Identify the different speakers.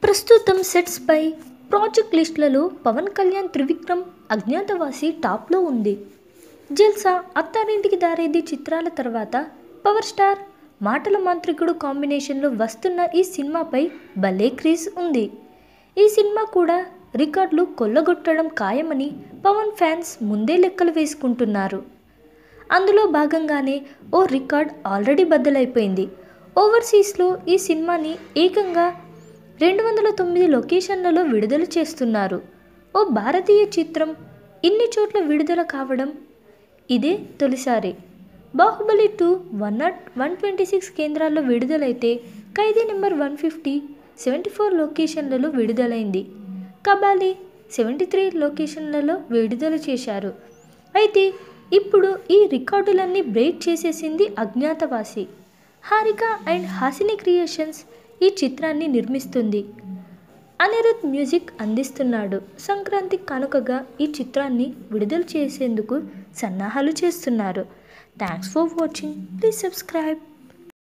Speaker 1: ప్రస్తుతం సెట్స్ పై ప్రాజెక్ట్ లిస్టులలో పవన్ కళ్యాణ్ త్రివిక్రమ్ అజ్ఞాతవాసి టాప్లో ఉంది. జల్సా, అత్తారింటికి దారేది చిత్రాల తర్వాత పవర్ స్టార్, మాటల మాంత్రికుడు కాంబినేషన్లో వస్తున్న ఈ సినిమాపై భలే క్రేజ్ ఉంది. ఈ సినిమా కూడా రికార్డులు కొల్లగొట్టడం ఖాయమని పవన్ ఫ్యాన్స్ ముందే లెక్కలు వేసుకుంటున్నారు. అందులో భాగంగానే ఓ రికార్డ్ ఆల్రెడీ బద్దలైపోయింది. ఓవర్సీస్లో ఈ సినిమాని ఏకంగా 209 లొకేషన్లలో విడుదల చేస్తున్నారు. ఓ భారతీయ చిత్రం ఇన్ని చోట్ల విడుదల కావడం ఇదే తొలిసారి. బాహుబలి 2 126 కేంద్రాల్లో విడుదలైతే ఖైదీ నెంబర్ 150 74 లొకేషన్లలో విడుదలైంది. కబాలి 73 లొకేషన్లలో విడుదల చేశారు. అయితే ఇప్పుడు ఈ రికార్డులన్నీ బ్రేక్ చేసేసింది అజ్ఞాతవాసి. హారిక అండ్ హాసిని క్రియేషన్స్ ఈ చిత్రాన్ని నిర్మిస్తుంది. అనిరుద్ మ్యూజిక్ అందిస్తున్నాడు. సంక్రాంతి కానుకగా ఈ చిత్రాన్ని విడుదల చేసేందుకు సన్నాహాలు చేస్తున్నారు. Thanks for watching. Please subscribe.